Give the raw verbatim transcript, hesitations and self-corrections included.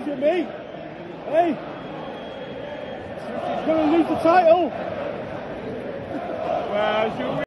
off you, mate. Hey. He's going to lose the title. Well, should we